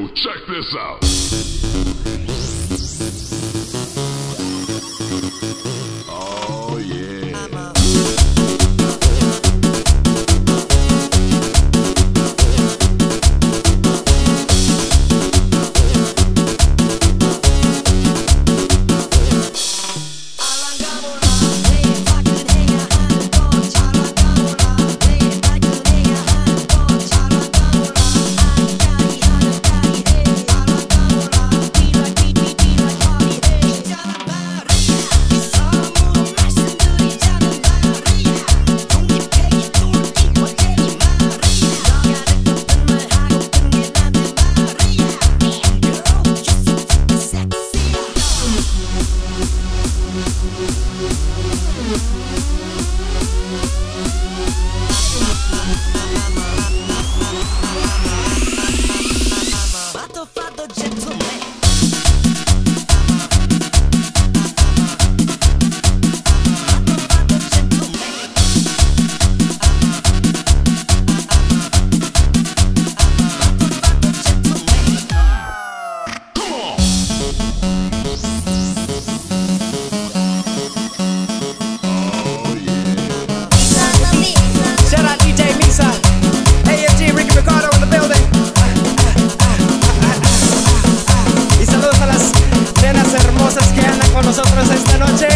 Yo, check this out. Oh yeah. Nosotros esta noche,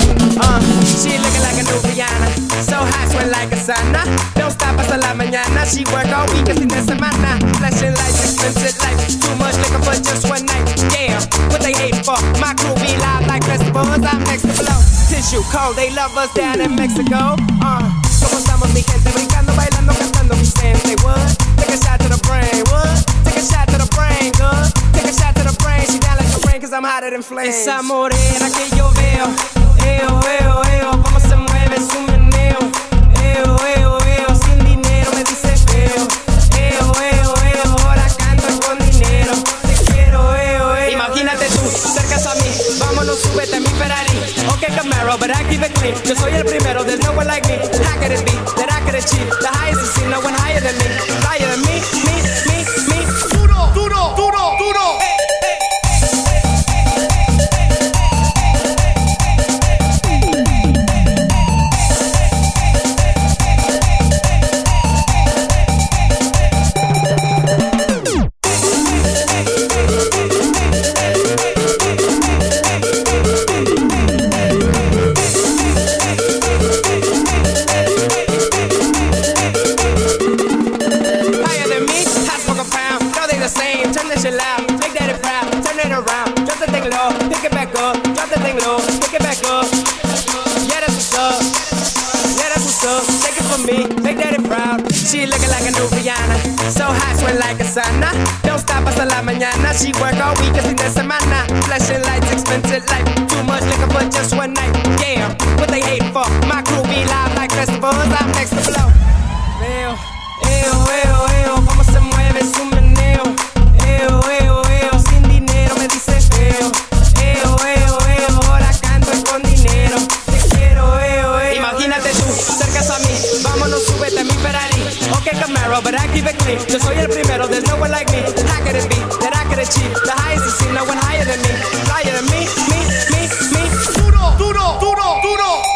she looking like a new Rihanna, so hot, sweat like a sauna. Don't stop hasta la mañana. She work all week fin de semana. Flashing lights, expensive life. Too much liquor for just one night. Damn, what they hate for? My crew be live like festivals. I'm next to blow. Tissue cold, they love us down in Mexico. Como estamos mi gente, brincando, bailando, cantando Vicente. What? Take a shot to the brain. What? Take a shot to the brain. Good. Take a shot to the brain. She down like the rain 'cause I'm hotter than flames. Esa morena que yo veo, cómo se mueve su meneo, sin dinero me dice feo, ahora canto con dinero, te quiero, Imagínate tú, cercas a mí, vámonos, súbete a mi Ferrari, okay Camaro, but I keep it clean, yo soy el primero, there's no one like me, how could it be, that I could achieve, the highest is seen, no one higher than me, duro, duro, duro, duro. Turn that shit loud, make that it proud, turn it around, drop the thing low, pick it back up, drop the thing low, pick it back up. Yeah, that's what's up, yeah, that's what's up, take it from me, make that it proud. She looking like a new Rihanna, so hot, sweat like a sauna. Don't stop hasta la mañana, she work all week fin de semana. Flashing lights, expensive life, too much liquor for just one night. Damn, what they hate for? My crew be live like festivals, I'm next to blow. Cómo se mueve su meneo. Sin dinero me dice feo, ahora canto con dinero, te quiero, Imagínate tú, cercas a mí, vámonos, súbete a mi Ferrari, okay Camaro, but I keep it clean, yo soy el primero, there's no one like me, how could it be, that I could achieve, the highest is seen, no one higher than me, duro, duro, duro, duro.